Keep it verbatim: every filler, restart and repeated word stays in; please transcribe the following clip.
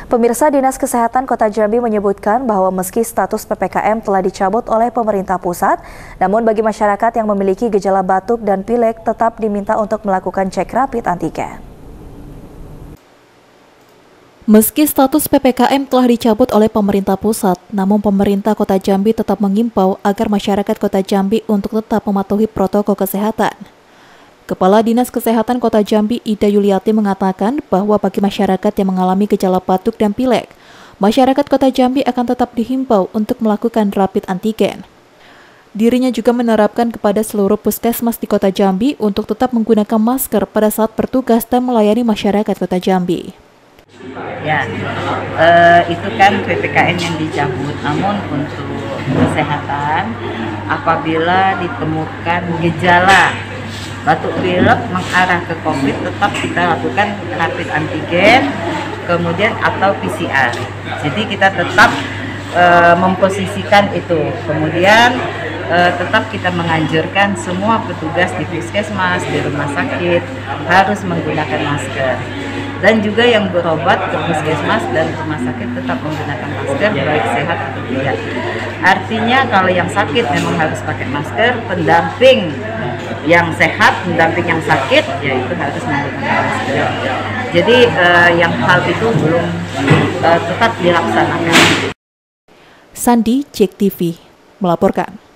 Pemirsa, Dinas Kesehatan Kota Jambi menyebutkan bahwa meski status P P K M telah dicabut oleh pemerintah pusat, namun bagi masyarakat yang memiliki gejala batuk dan pilek tetap diminta untuk melakukan cek rapid antigen. Meski status P P K M telah dicabut oleh pemerintah pusat, namun pemerintah Kota Jambi tetap mengimbau agar masyarakat Kota Jambi untuk tetap mematuhi protokol kesehatan. Kepala Dinas Kesehatan Kota Jambi Ida Yuliati mengatakan bahwa bagi masyarakat yang mengalami gejala batuk dan pilek, masyarakat Kota Jambi akan tetap dihimbau untuk melakukan rapid antigen. Dirinya juga menerapkan kepada seluruh puskesmas di Kota Jambi untuk tetap menggunakan masker pada saat bertugas dan melayani masyarakat Kota Jambi. Ya, eh, itu kan P P K M yang dicabut, namun untuk kesehatan apabila ditemukan gejala batuk pilek mengarah ke COVID, tetap kita lakukan rapid antigen, kemudian atau P C R. Jadi kita tetap uh, memposisikan itu. Kemudian uh, tetap kita menganjurkan semua petugas di puskesmas, di rumah sakit harus menggunakan masker. Dan juga yang berobat ke puskesmas dan rumah sakit tetap menggunakan masker, baik sehat atau tidak. Artinya kalau yang sakit memang harus pakai masker, pendamping yang sehat, pendamping yang sakit, ya itu harus menggunakan masker. Jadi eh, yang hal itu belum eh, tetap dilaksanakan. Sandi, Jek T V, melaporkan.